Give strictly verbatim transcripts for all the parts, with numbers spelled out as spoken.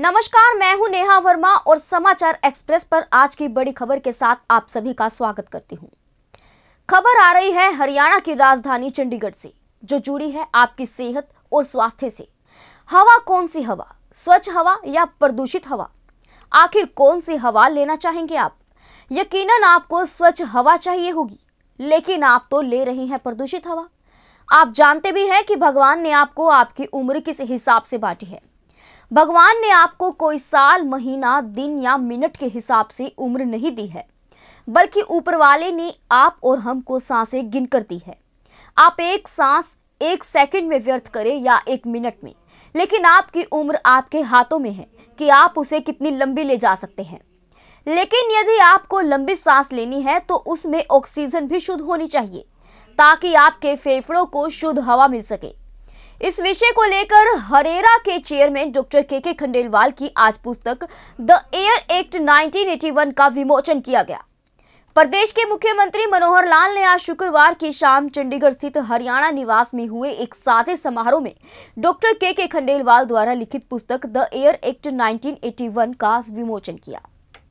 नमस्कार, मैं हूं नेहा वर्मा और समाचार एक्सप्रेस पर आज की बड़ी खबर के साथ आप सभी का स्वागत करती हूं। खबर आ रही है हरियाणा की राजधानी चंडीगढ़ से, जो जुड़ी है आपकी सेहत और स्वास्थ्य से। हवा कौन सी हवा, स्वच्छ हवा या प्रदूषित हवा? आखिर कौन सी हवा लेना चाहेंगे आप? यकीनन आपको स्वच्छ हवा चाहिए होगी, लेकिन आप तो ले रही हैं प्रदूषित हवा। आप जानते भी हैं कि भगवान ने आपको आपकी उम्र किस हिसाब से बांटी है। भगवान ने आपको कोई साल, महीना, दिन या मिनट के हिसाब से उम्र नहीं दी है, बल्कि ऊपर वाले ने आप और हमको सांसें गिनकर दी है। आप एक सांस एक सेकंड में व्यर्थ करें या एक मिनट में, लेकिन आपकी उम्र आपके हाथों में है कि आप उसे कितनी लंबी ले जा सकते हैं। लेकिन यदि आपको लंबी सांस लेनी है तो उसमें ऑक्सीजन भी शुद्ध होनी चाहिए, ताकि आपके फेफड़ों को शुद्ध हवा मिल सके। इस विषय को लेकर हरेरा के चेयरमैन डॉक्टर के के खंडेलवाल की आज पुस्तक the air act nineteen eighty one का विमोचन किया गया। प्रदेश के मुख्यमंत्री मनोहर लाल ने आज शुक्रवार की शाम चंडीगढ़ स्थित हरियाणा निवास में हुए एक सादे समारोह में डॉक्टर के के खंडेलवाल द्वारा लिखित पुस्तक the air act nineteen eighty one का विमोचन किया।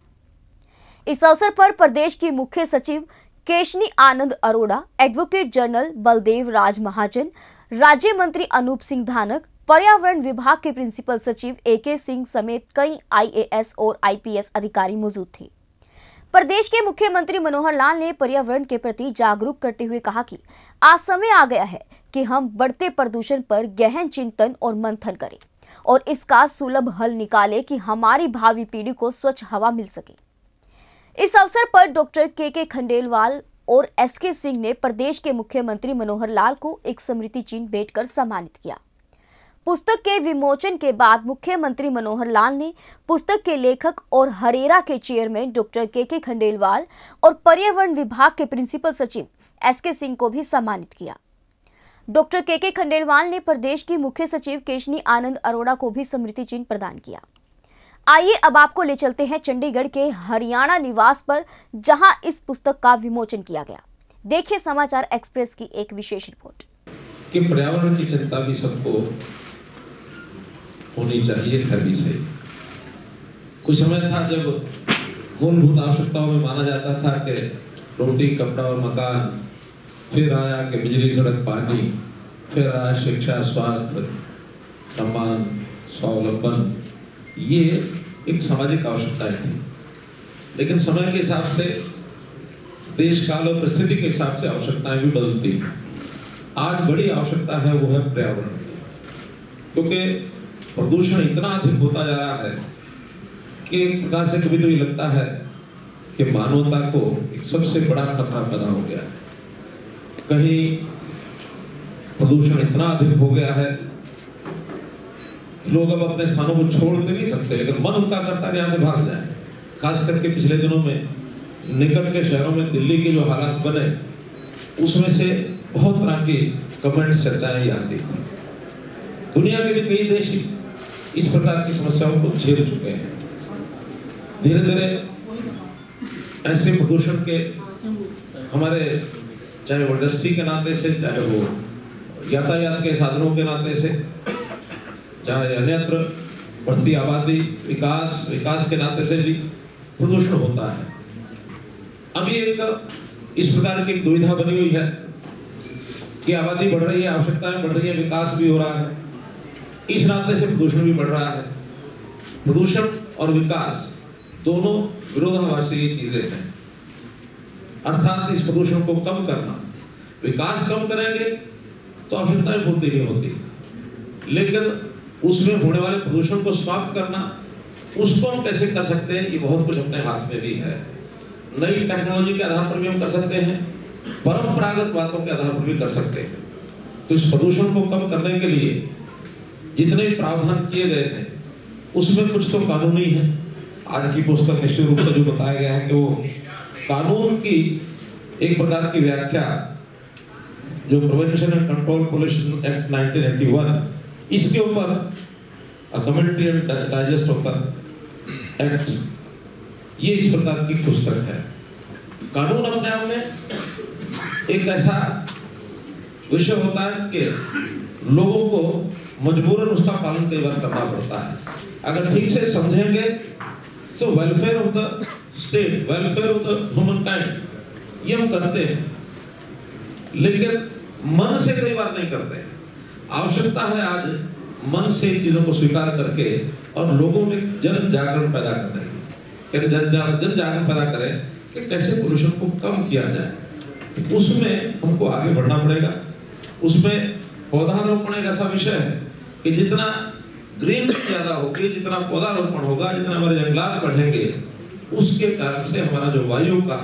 इस अवसर पर प्रदेश की मुख्य सचिव केशनी आनंद अरोड़ा, एडवोकेट जनरल बलदेव राज महाजन, राज्य मंत्री अनूप सिंह धानक, पर्यावरण विभाग के प्रिंसिपल सचिव ए के सिंह समेत कई आई ए एस और आई पी एस अधिकारी मौजूद थे। प्रदेश के मुख्यमंत्री मनोहर लाल ने पर्यावरण के प्रति जागरूक करते हुए कहा कि आज समय आ गया है कि हम बढ़ते प्रदूषण पर गहन चिंतन और मंथन करें और इसका सुलभ हल निकालें कि हमारी भावी पीढ़ी को स्वच्छ हवा मिल सके। इस अवसर पर डॉक्टर के के खंडेलवाल और एस के सिंह ने प्रदेश के मुख्यमंत्री मनोहर लाल को एक स्मृति चिन्ह भेंट कर सम्मानित किया। पुस्तक के विमोचन के बाद मुख्यमंत्री मनोहर लाल ने पुस्तक के लेखक और हरेरा के चेयरमैन डॉक्टर के के खंडेलवाल और पर्यावरण विभाग के प्रिंसिपल सचिव एस के सिंह को भी सम्मानित किया। डॉक्टर के के खंडेलवाल ने प्रदेश की मुख्य सचिव केशनी आनंद अरोड़ा को भी स्मृति चिन्ह प्रदान किया। आइए अब आपको ले चलते हैं चंडीगढ़ के हरियाणा निवास पर, जहां इस पुस्तक का विमोचन किया गया। देखिए समाचार एक्सप्रेस की एक विशेष रिपोर्ट। कि पर्यावरण की चिंता भी सबको होनी चाहिए सभी से। कुछ समय था जब मूलभूत आवश्यकताओं में माना जाता था कि रोटी, कपड़ा और मकान, फिर आया कि बिजली, सड़क, पानी, फिर आया शिक्षा, स्वास्थ्य, सम्मान, स्वावलंबन। ये एक सामाजिक आवश्यकताएं थी, लेकिन समय के हिसाब से, देश काल और परिस्थिति के हिसाब से आवश्यकताएं भी बदलती हैं। आज बड़ी आवश्यकता है वो है पर्यावरण, क्योंकि प्रदूषण इतना अधिक होता जा रहा है कि एक प्रकार से कभी तो ये लगता है कि मानवता को एक सबसे बड़ा खतरा पैदा हो गया है। कहीं प्रदूषण इतना अधिक हो गया है, लोग अब अपने स्थानों को छोड़ तो नहीं सकते, लेकिन मन उनका करता है यहाँ से भाग जाए। खास करके पिछले दिनों में निकट के शहरों में दिल्ली के जो हालात बने, उसमें से बहुत तरह की कमेंट्स, चर्चाएं आती थी। दुनिया के भी कई देश इस प्रकार की समस्याओं को झेल चुके हैं। धीरे धीरे ऐसे प्रदूषण के हमारे, चाहे वो इंडस्ट्री के नाते से, चाहे वो यातायात के साधनों के नाते से, चाहे अन्यत्र बढ़ती आबादी, विकास विकास के नाते से भी प्रदूषण होता है। अभी एक इस प्रकार की दुविधा बनी हुई है कि आबादी बढ़ रही है, आवश्यकताएं बढ़ रही है, विकास भी हो रहा है, इस नाते से प्रदूषण भी बढ़ रहा है। प्रदूषण और विकास दोनों विरोधाभासी चीजें हैं। अर्थात इस प्रदूषण को कम करना, विकास कम करेंगे तो आवश्यकताएं पूर्ति नहीं होती, लेकिन उसमें होने वाले प्रदूषण को समाप्त करना, उसको हम कैसे कर सकते हैं, ये बहुत कुछ अपने हाथ में भी है। नई टेक्नोलॉजी के आधार पर भी हम कर सकते हैं, परंपरागत बातों के आधार पर भी कर सकते हैं। तो इस प्रदूषण को कम करने के लिए जितने प्रावधान किए गए थे, उसमें कुछ तो कानूनी है। आज की पुस्तक निश्चित रूप से जो बताया गया है कि वो कानून की एक प्रकार की व्याख्या, जो prevention and control pollution act nineteen eighty one, इसके ऊपर commentary and digest of act, ये इस प्रकार की पुस्तक है। कानून अपने आप में एक ऐसा विषय होता है कि लोगों को मजबूरन उसका पालन कई बार करना पड़ता है। अगर ठीक से समझेंगे तो welfare of the state, welfare of the human kind ये हम करते हैं, लेकिन मन से कई बार नहीं करते। आवश्यकता है आज मन से इन चीजों को स्वीकार करके और लोगों में जन जागरण पैदा करने की, जन जन जागरण पैदा करें कि कैसे पोल्यूशन को कम किया जाए। उसमें हमको आगे बढ़ना पड़ेगा। उसमें पौधारोपण एक ऐसा विषय है कि जितना ग्रीन ज्यादा होगी, जितना पौधारोपण होगा, जितना हमारे जंगलात बढ़ेंगे, उसके कारण से हमारा जो वायु का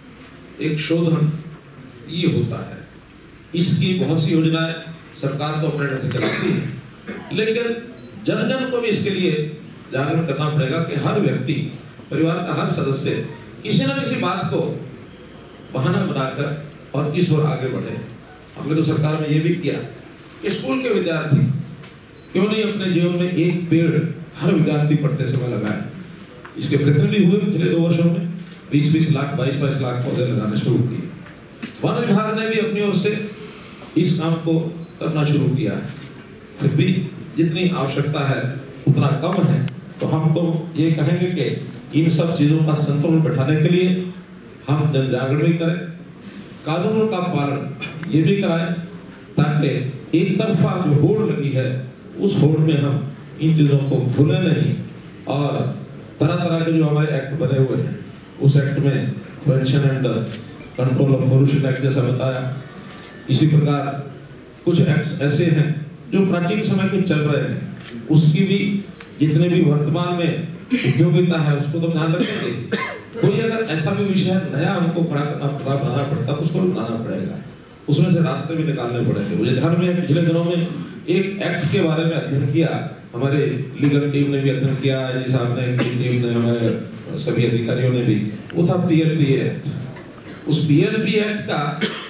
एक शोधन ये होता है। इसकी बहुत सी योजनाएं सरकार तो अपने ढंग से चलाती है, लेकिन जन जन को भी इसके लिए जागरण करना पड़ेगा कि हर व्यक्ति, परिवार का हर सदस्य किसी न किसी बात को बहाना बनाकर और इस ओर आगे बढ़े। हमने तो सरकार में ये भी किया कि स्कूल के विद्यार्थी क्यों नहीं अपने जीवन में एक पेड़ हर विद्यार्थी पढ़ते समय लगाए। इसके प्रयत्न भी हुए पिछले दो वर्षों में, बीस बीस लाख बाईस बाईस लाख पौधे लगाने शुरू किए। वन विभाग ने भी अपनी ओर से इस काम को करना शुरू किया है। फिर भी जितनी आवश्यकता है उतना कम है, तो हम तो ये कहेंगे कि इन सब चीजों का संतुलन बैठाने के लिए हम जन जागरण भी करें, कानूनों का पालन ये भी कराएं, ताकि एक तरफा जो होड़ लगी है उस होड़ में हम इन चीजों को भूलें नहीं। और तरह तरह के जो हमारे एक्ट बने हुए हैं, उस एक्ट में prevention and control of pollution act जैसा बताया, इसी प्रकार कुछ एक्ट्स ऐसे हैं जो प्राचीन समय के चल रहे हैं, उसकी भी जितने भी वर्तमान में उपयोगिता है उसको तो ध्यान रखेंगे। कोई अगर ऐसा भी विषय नया हमको खड़ा करना पड़ा बनाना पड़ता तो उसको बनाना पड़ेगा, उसमें से रास्ते भी निकालने पड़ेंगे। मुझे ध्यान में पिछले दिनों में एक एक्ट के बारे में अध्ययन किया, हमारे लीगल टीम ने भी अध्ययन किया, जी साहब ने, टीम ने, हमारे सभी अधिकारियों ने भी, वो था पी एल पी एक्ट। उस पी एल पी एक्ट का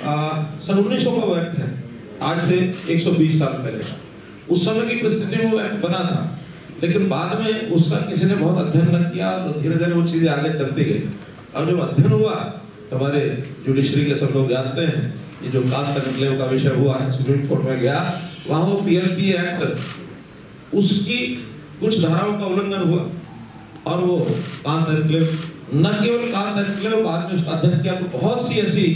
सन उन्नीस सौ का वो एक्ट है, आज से एक सौ बीस साल पहले। उस समय की परिस्थिति में वो एक्ट बना था, लेकिन बाद में उसका किसी ने बहुत अध्ययन न किया तो धीरे धीरे वो चीजें आगे चलती गई। और जब अध्ययन हुआ, हमारे जुडिशरी के सब लोग जानते हैं, ये जो कास्ट एनक्लेव का विषय हुआ है, सुप्रीम कोर्ट में गया, वहां वो पी एल पी एक्ट उसकी कुछ धाराओं का उल्लंघन हुआ और वो कास्ट एनक्लेव, न केवल कास्ट एनक्लेव, बाद में उसका अध्ययन किया तो बहुत सी ऐसी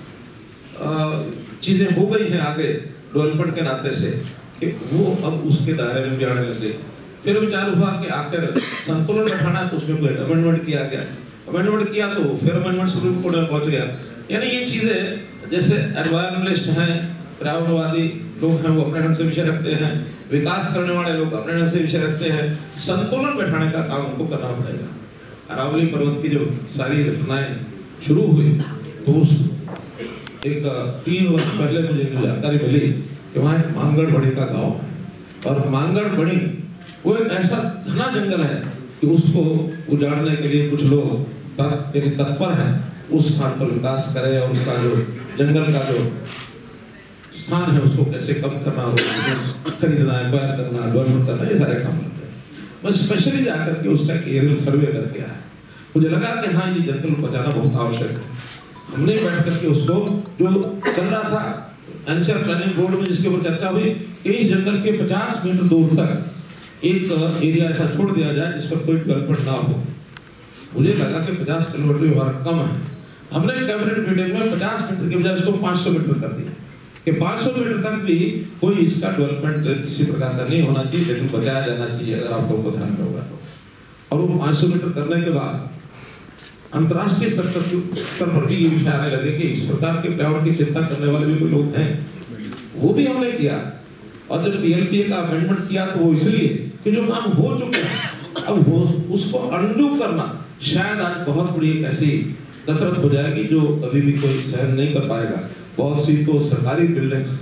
चीजें हो गई हैं आगे डेवलपमेंट के नाते से कि वो अब उसके दायरे में भी आने लगे। फिर विचार हुआ कि आखिर संतुलन बैठाना है, तो उसमें कोई अमेंडमेंट किया गया, अमेंडमेंट किया तो फिर अमेंडमेंट सुप्रीम कोर्ट में पहुंच गया। यानी ये चीजें, जैसे एनवायरमेंटलिस्ट हैं, पर्यावरणवादी लोग हैं, वो अपने ढंग से विषय रखते हैं, विकास करने वाले लोग अपने ढंग से विषय रखते हैं, संतुलन बैठाने का काम उनको करना पड़ेगा। अरावली पर्वत की जो सारी घटनाएं शुरू हुई तो उस एक तीन वर्ष पहले मुझे जो जानकारी मिली कि वहाँ एक मांगड़ बड़ी का गाँव है, और मांगड़ बड़ी वो एक ऐसा घना जंगल है कि उसको उजाड़ने के लिए कुछ लोग तत्पर हैं, उस स्थान पर विकास करें और उसका जो जंगल का जो स्थान है उसको कैसे कम करना हो, खरीदना है, बैर करना, डेवलपमेंट करना, ये सारे काम करते हैं। मैं स्पेशली जाकर के उसका एरियल सर्वे करके आया, मुझे लगा कि हाँ ये जंगल बचाना बहुत आवश्यक है। हमने बैठ करके उसको जो चल रहा था एनसीआर प्लानिंग बोर्ड में, जिसके ऊपर चर्चा हुई कि इस जंगल के पचास मीटर दूर तक एक एरिया ऐसा छोड़ दिया जाए जिस पर कोई डेवलपमेंट ना हो। मुझे लगा कि पचास किलोमीटर हमारा कम है। हमने कैबिनेट मीटिंग में पचास मीटर के बजाय उसको पाँच सौ मीटर कर दिया कि पाँच सौ मीटर तक भी कोई इसका डेवलपमेंट किसी प्रकार का नहीं होना चाहिए, लेकिन बचाया जाना चाहिए अगर आप लोगों को ध्यान में होगा तो। और वो पाँच सौ मीटर करने के बाद अंतर्राष्ट्रीय स्तर पर भी ये विषय आने लगे कि इस प्रकार के पर्यावरण की चिंता करने वाले भी कोई लोग हैं, वो भी हमने किया। और जब पी एल पी का अमेंडमेंट किया तो वो इसलिए कि जो काम हो चुके हैं अब वो उसको अंडू करना शायद आज बहुत बड़ी एक ऐसी कसरत हो जाएगी जो कभी भी कोई सहन नहीं कर पाएगा। बहुत सी तो सरकारी बिल्डिंग्स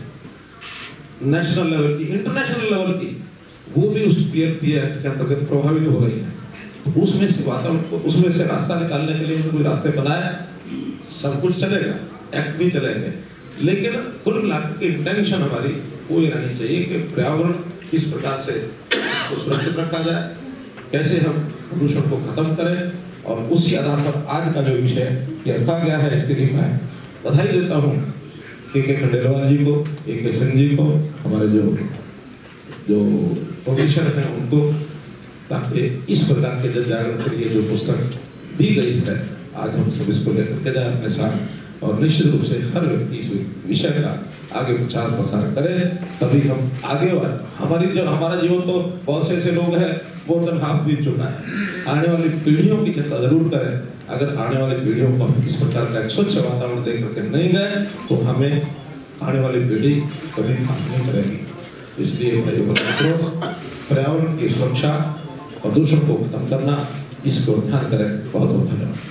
नेशनल लेवल की, इंटरनेशनल लेवल की, वो भी उस पी एल पी एक्ट के अंतर्गत प्रभावित हो रही है। उसमें से वातावरण, उसमें से रास्ता निकालने के लिए कोई रास्ते बनाए, सब कुछ चलेगा, एक्ट भी चलेंगे, लेकिन कुल मिलाकर के इंटेंशन हमारी वो ये रहनी चाहिए कि पर्यावरण किस प्रकार से उसको सुरक्षित रखा जाए, कैसे हम प्रदूषण को खत्म करें, और उसी आधार पर आज का जो विषय ये रखा गया है, इसके लिए मैं बधाई देता हूँ के के खंडेलवाल जी को, ए के सिंह जी को, हमारे जो जो प्रोफेसर हैं उनको, ताकि इस प्रकार के जन जागरण के लिए जो पुस्तक दी गई है आज हम सब इसको लेकर के जाए अपने साथ और निश्चित रूप से हर व्यक्ति इस विषय का आगे प्रचार प्रसार करें, तभी हम आगे बढ़ हमारी जो हमारा जीवन तो बहुत से ऐसे लोग हैं वो तो हाथ बीत चुका है। आने वाली पीढ़ियों की चिंता जरूर करें। अगर आने वाली पीढ़ियों को हम इस प्रकार का एक स्वच्छ वातावरण देख करके नहीं गए तो हमें आने वाली पीढ़ी कभी माफ नहीं करेगी। इसलिए भाइयों बहनों, पर्यावरण की सुरक्षा, प्रदूषण को खत्म करना, इसको ध्यान करें। बहुत बहुत धन्यवाद।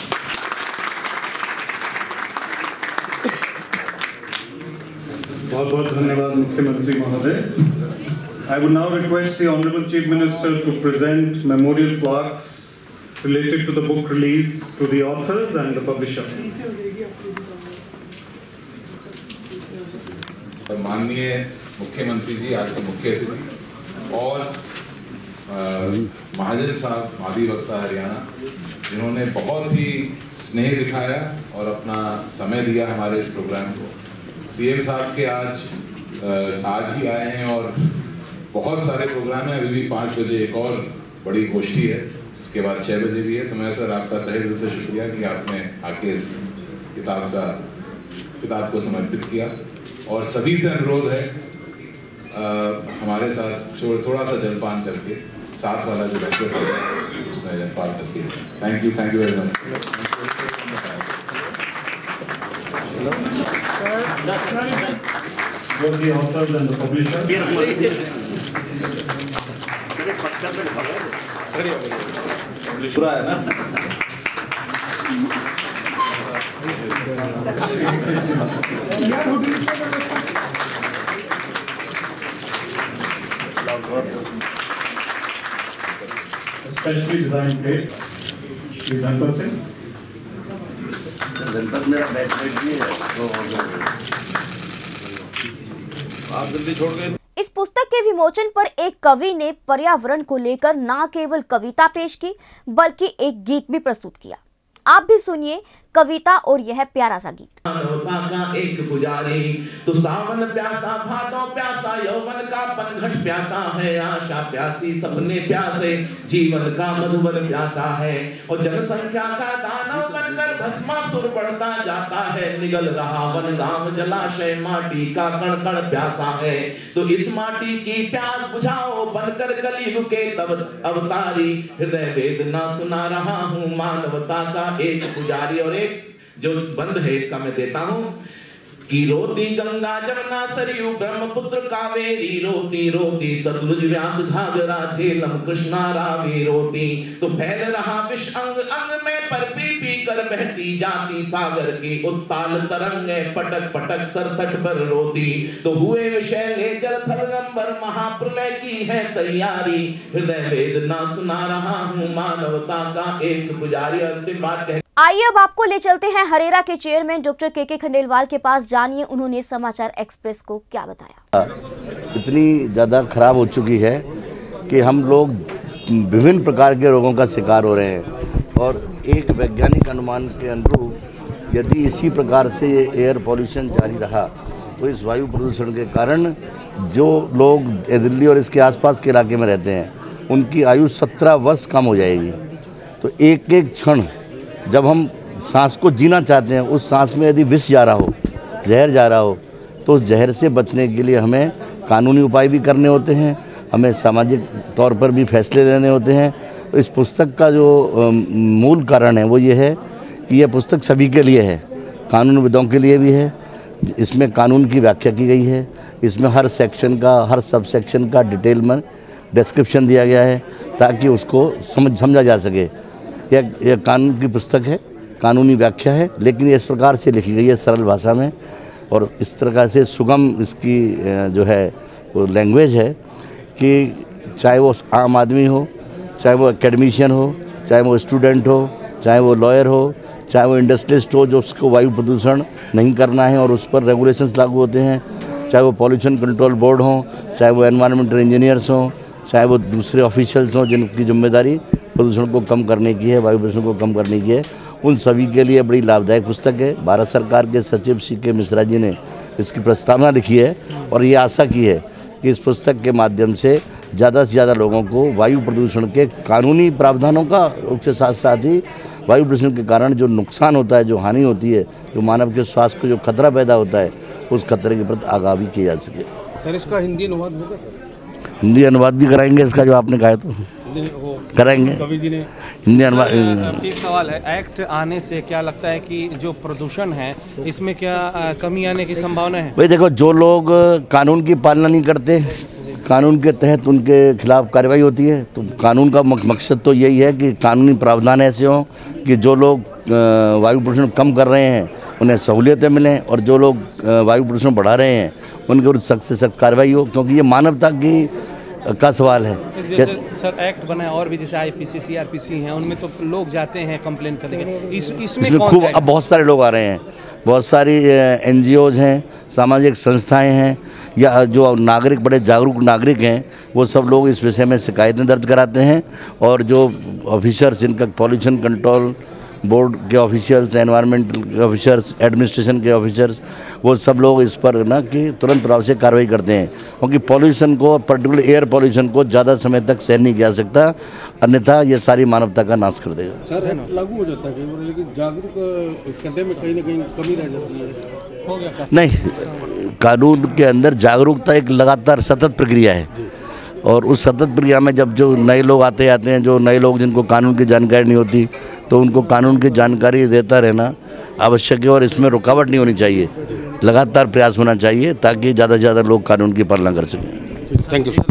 बहुत बहुत धन्यवाद मुख्यमंत्री महोदय। I would now request the Honorable Chief Minister to present memorial plaques related to the book release to the authors and the publisher. माननीय मुख्यमंत्री जी, आज के मुख्य अतिथि और महाजन साहब, मादी वक्ता हरियाणा, जिन्होंने बहुत ही स्नेह दिखाया और अपना समय दिया हमारे इस प्रोग्राम को। सीएम साहब के आज आज ही आए हैं और बहुत सारे प्रोग्राम हैं। अभी भी पाँच बजे एक और बड़ी गोष्ठी है, उसके बाद छः बजे भी है। तो मैं सर आपका तहे दिल से शुक्रिया कि आपने आके इस किताब का किताब को समर्पित किया। और सभी से अनुरोध है आ, हमारे साथ थोड़ा सा जलपान करके साथ वाला जो बैंक्वेट है उसमें जलपान करके। Thank you thank you very much. Both the authors and the publisher. पूरा है ना? Especially designed plate. Shri Dhanpal Singh. जनपद मेरा बैटमेट भी है तो आप जल्दी छोड़ गए। इस पुस्तक के विमोचन पर एक कवि ने पर्यावरण को लेकर न केवल कविता पेश की बल्कि एक गीत भी प्रस्तुत किया। आप भी सुनिए कविता और यह प्यारा सा गीत। मानवता का एक पुजारी तो सावन प्यासा, भादों प्यासा, यौवन का पनघट प्यासा है, आशा प्यासी, सपने प्यासे, जीवन का मधुबन प्यासा है। और जनसंख्या का दानव बनकर भस्मासुर बढ़ता जाता है, निगल रहा वन धाम जलाशय, माटी का कण कण प्यासा है। तो इस माटी की प्यास बुझाओ, बनकर कलयुग के तब अवतारी, हृदय वेदना सुना रहा हूँ, मानवता का एक पुजारी। और जो बंद है इसका मैं देता हूं कि रोती गंगा जमुना सरयू ब्रह्मपुत्र कावेरी, रोती रोती सतलुज व्यास घाघरा झेलम कृष्णा रावी रोती। तो फैल रहा विष अंग अंग में, पर पी पी कर बहती जाती सागर की उत्ताल तरंगें, पटक पटक सर तट पर रोती। तो हुए विषैले जल थलगंबर, महाप्रलय की है तैयारी, हृदय वेदना सुना रहा हूँ, मानवता का एक पुजारी। अंतिम बात कह आइए अब आपको ले चलते हैं हरेरा के चेयरमैन डॉक्टर के के खंडेलवाल के पास। जानिए उन्होंने समाचार एक्सप्रेस को क्या बताया। इतनी ज़्यादा खराब हो चुकी है कि हम लोग विभिन्न प्रकार के रोगों का शिकार हो रहे हैं और एक वैज्ञानिक अनुमान के अनुरूप यदि इसी प्रकार से ये एयर पॉल्यूशन जारी रहा तो इस वायु प्रदूषण के कारण जो लोग दिल्ली और इसके आसपास के इलाके में रहते हैं उनकी आयु सत्रह वर्ष कम हो जाएगी। तो एक एक क्षण जब हम सांस को जीना चाहते हैं, उस सांस में यदि विष जा रहा हो, जहर जा रहा हो, तो उस जहर से बचने के लिए हमें कानूनी उपाय भी करने होते हैं, हमें सामाजिक तौर पर भी फैसले लेने होते हैं। तो इस पुस्तक का जो मूल कारण है वो ये है कि यह पुस्तक सभी के लिए है, कानूनविदों के लिए भी है। इसमें कानून की व्याख्या की गई है, इसमें हर सेक्शन का, हर सब सेक्शन का डिटेल में डिस्क्रिप्शन दिया गया है ताकि उसको समझ समझा जा सके। यह यह कानून की पुस्तक है, कानूनी व्याख्या है, लेकिन ये इस प्रकार से लिखी गई है सरल भाषा में और इस प्रकार से सुगम इसकी जो है वो लैंग्वेज है कि चाहे वो आम आदमी हो, चाहे वो एकेडमिशियन हो, चाहे वो स्टूडेंट हो, चाहे वो लॉयर हो, चाहे वो इंडस्ट्रियलिस्ट हो जो उसको वायु प्रदूषण नहीं करना है और उस पर रेगुलेशंस लागू होते हैं, चाहे वो पॉल्यूशन कंट्रोल बोर्ड हो, चाहे वो एनवायरमेंटल इंजीनियर्स हों, चाहे वो दूसरे ऑफिशियल्स हों जिनकी जिम्मेदारी प्रदूषण को कम करने की है, वायु प्रदूषण को कम करने की है, उन सभी के लिए बड़ी लाभदायक पुस्तक है। भारत सरकार के सचिव सी के मिश्रा जी ने इसकी प्रस्तावना लिखी है और ये आशा की है कि इस पुस्तक के माध्यम से ज़्यादा से ज़्यादा लोगों को वायु प्रदूषण के कानूनी प्रावधानों का, उसके साथ साथ ही वायु प्रदूषण के कारण जो नुकसान होता है, जो हानि होती है, जो मानव के स्वास्थ्य को जो खतरा पैदा होता है, उस खतरे के प्रति आगाह भी किया जा सके। सर इसका हिंदी अनुवाद होगा सर? हिंदी अनुवाद भी कराएंगे इसका, जो आपने कहा तो कराएंगे कवि जी ने हिंदी अनुवाद। एक सवाल है, एक्ट आने से क्या लगता है कि जो प्रदूषण है इसमें क्या आ, कमी आने की संभावना है? भाई देखो, जो लोग कानून की पालना नहीं करते, कानून के तहत उनके खिलाफ कार्रवाई होती है। तो कानून का मकसद तो यही है कि कानूनी प्रावधान ऐसे हों कि जो लोग वायु प्रदूषण कम कर रहे हैं उन्हें सहूलियतें मिलें, और जो लोग वायु प्रदूषण बढ़ा रहे हैं उनके विरुद्ध सख्त से सख्त कार्रवाई हो, क्योंकि ये मानवता की का सवाल है। जैसे सर एक्ट बना है और भी जैसे आईपीसी, सीआरपीसी हैं, उनमें तो लोग जाते हैं कंप्लेन करने के, इस इसमें, इसमें खूब अब बहुत सारे लोग आ रहे हैं, बहुत सारी एनजीओज हैं, सामाजिक संस्थाएं हैं, या जो नागरिक बड़े जागरूक नागरिक हैं, वो सब लोग इस विषय में शिकायतें दर्ज कराते हैं। और जो ऑफिसर्स, जिनका पॉल्यूशन कंट्रोल बोर्ड के ऑफिशियल्स, एनवायरमेंटल के ऑफिसर्स, एडमिनिस्ट्रेशन के ऑफिसर्स, वो सब लोग इस पर ना कि तुरंत प्रभाव से कार्रवाई करते हैं, क्योंकि पॉल्यूशन को, पर्टिकुलर एयर पॉल्यूशन को ज़्यादा समय तक सहन नहीं किया जा सकता, अन्यथा ये सारी मानवता का नाश कर देगा। सर लागू हो जाता है, लेकिन जागरूक करने में कहीं ना कहीं कमी रह जाती है, हो गया नहीं, कानून के अंदर जागरूकता एक लगातार सतत प्रक्रिया है, और उस सतत प्रक्रिया में जब जो नए लोग आते आते हैं, जो नए लोग जिनको कानून की जानकारी नहीं होती, तो उनको कानून की जानकारी देता रहना आवश्यक है, और इसमें रुकावट नहीं होनी चाहिए, लगातार प्रयास होना चाहिए ताकि ज़्यादा से ज़्यादा लोग कानून की पालना कर सकें। Thank you.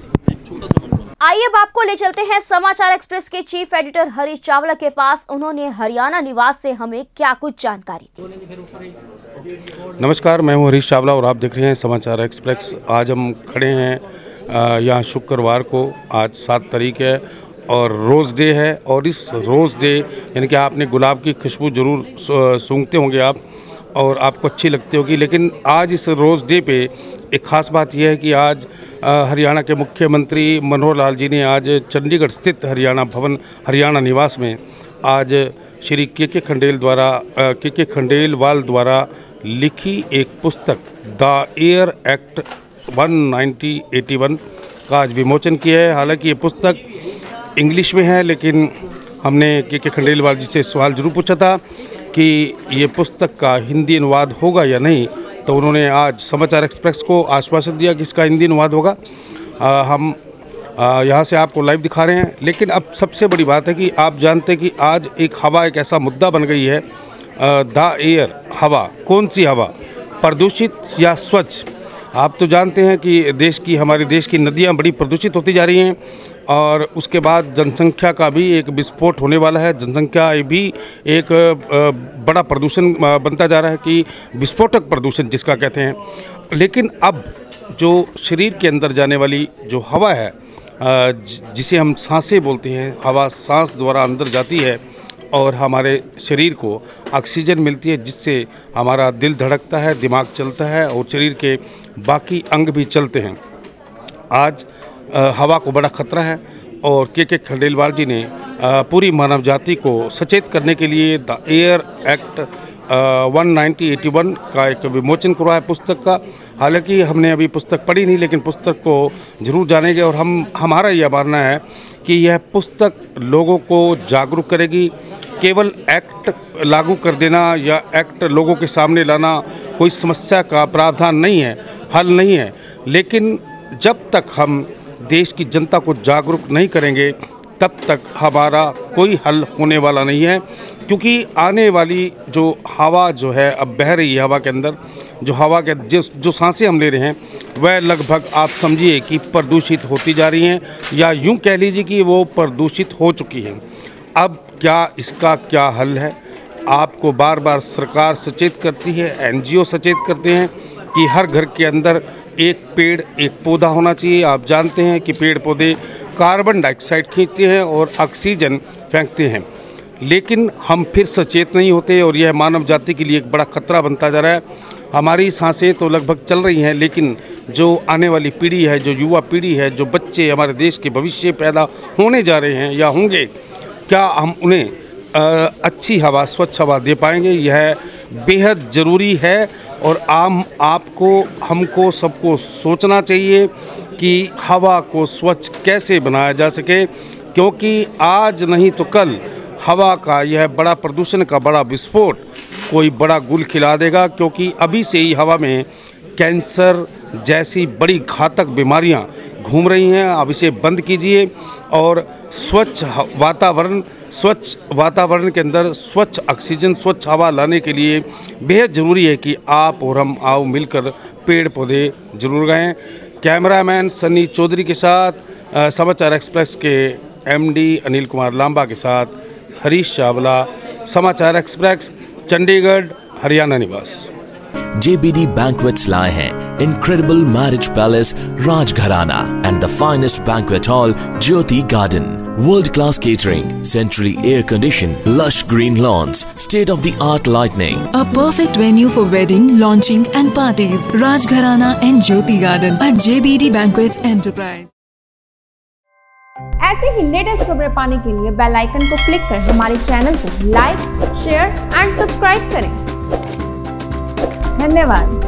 आइए अब आपको ले चलते हैं समाचार एक्सप्रेस के चीफ एडिटर हरीश चावला के पास। उन्होंने हरियाणा निवास से हमें क्या कुछ जानकारी दी। नमस्कार, मैं हूं हरीश चावला और आप देख रहे हैं समाचार एक्सप्रेस। आज हम खड़े हैं यहाँ शुक्रवार को, आज सात तारीख है और रोज़ डे है, और इस रोज़ डे यानी कि आपने गुलाब की खुशबू ज़रूर सूंघते होंगे आप, और आपको अच्छी लगती होगी, लेकिन आज इस रोज़ डे पे एक ख़ास बात यह है कि आज हरियाणा के मुख्यमंत्री मनोहर लाल जी ने आज चंडीगढ़ स्थित हरियाणा भवन, हरियाणा निवास में आज श्री के के खंडेल द्वारा के के खंडेलवाल द्वारा लिखी एक पुस्तक द एयर एक्ट उन्नीस सौ इक्यासी का आज विमोचन किया है। हालांकि ये पुस्तक इंग्लिश में है, लेकिन हमने के के खंडेलवाल जी से सवाल जरूर पूछा था कि ये पुस्तक का हिंदी अनुवाद होगा या नहीं, तो उन्होंने आज समाचार एक्सप्रेस को आश्वासन दिया कि इसका हिंदी अनुवाद होगा। आ, हम यहाँ से आपको लाइव दिखा रहे हैं। लेकिन अब सबसे बड़ी बात है कि आप जानते हैं कि आज एक हवा एक ऐसा मुद्दा बन गई है, द एयर, हवा, कौन सी हवा, प्रदूषित या स्वच्छ। आप तो जानते हैं कि देश की, हमारे देश की नदियाँ बड़ी प्रदूषित होती जा रही हैं, और उसके बाद जनसंख्या का भी एक विस्फोट होने वाला है। जनसंख्या भी एक बड़ा प्रदूषण बनता जा रहा है, कि विस्फोटक प्रदूषण जिसका कहते हैं। लेकिन अब जो शरीर के अंदर जाने वाली जो हवा है, जिसे हम सांसें बोलते हैं, हवा सांस द्वारा अंदर जाती है और हमारे शरीर को ऑक्सीजन मिलती है, जिससे हमारा दिल धड़कता है, दिमाग चलता है और शरीर के बाकी अंग भी चलते हैं। आज हवा को बड़ा खतरा है, और के के खंडेलवाल जी ने पूरी मानव जाति को सचेत करने के लिए द एयर एक्ट उन्नीस सौ इक्यासी का एक विमोचन करवाया पुस्तक का। हालांकि हमने अभी पुस्तक पढ़ी नहीं, लेकिन पुस्तक को जरूर जानेंगे, और हम हमारा यह मानना है कि यह पुस्तक लोगों को जागरूक करेगी। केवल एक्ट लागू कर देना या एक्ट लोगों के सामने लाना कोई समस्या का प्रावधान नहीं है, हल नहीं है, लेकिन जब तक हम देश की जनता को जागरूक नहीं करेंगे तब तक हमारा कोई हल होने वाला नहीं है। क्योंकि आने वाली जो हवा जो है अब बह रही है, हवा के अंदर जो हवा के जो जो सांसें हम ले रहे हैं, वह लगभग आप समझिए कि प्रदूषित होती जा रही हैं, या यूं कह लीजिए कि वो प्रदूषित हो चुकी हैं। अब क्या इसका क्या हल है? आपको बार बार सरकार सचेत करती है, एनजीओ सचेत करते हैं कि हर घर के अंदर एक पेड़ एक पौधा होना चाहिए। आप जानते हैं कि पेड़ पौधे कार्बन डाइऑक्साइड खींचते हैं और ऑक्सीजन फेंकते हैं, लेकिन हम फिर सचेत नहीं होते, और यह मानव जाति के लिए एक बड़ा खतरा बनता जा रहा है। हमारी सांसें तो लगभग चल रही हैं, लेकिन जो आने वाली पीढ़ी है, जो युवा पीढ़ी है, जो बच्चे हमारे देश के भविष्य पैदा होने जा रहे हैं या होंगे, क्या हम उन्हें आ, अच्छी हवा, स्वच्छ हवा दे पाएंगे? यह बेहद ज़रूरी है, और आम आपको, हमको, सबको सोचना चाहिए कि हवा को स्वच्छ कैसे बनाया जा सके, क्योंकि आज नहीं तो कल हवा का यह बड़ा प्रदूषण का बड़ा विस्फोट कोई बड़ा गुल खिला देगा। क्योंकि अभी से ही हवा में कैंसर जैसी बड़ी घातक बीमारियां घूम रही हैं। अब इसे बंद कीजिए और स्वच्छ वातावरण स्वच्छ वातावरण के अंदर स्वच्छ ऑक्सीजन, स्वच्छ हवा लाने के लिए बेहद ज़रूरी है कि आप और हम आओ मिलकर पेड़ पौधे जरूर लगाएं। कैमरामैन सन्नी चौधरी के साथ आ, समाचार एक्सप्रेस के एमडी अनिल कुमार लांबा के साथ हरीश चावला, समाचार एक्सप्रेस, चंडीगढ़, हरियाणा निवास। J B D Banquets लाए हैं incredible marriage palace Rajgharana and the finest banquet hall Jyoti Garden. World class catering, centrally air conditioned, lush green lawns, state of the art lighting. A perfect venue for wedding, launching and parties. Rajgharana and Jyoti Garden at J B D Banquets Enterprise. ऐसे ही latest खबरें पाने के लिए bell icon को click कर हमारे channel को like, share and subscribe करें। धन्यवाद।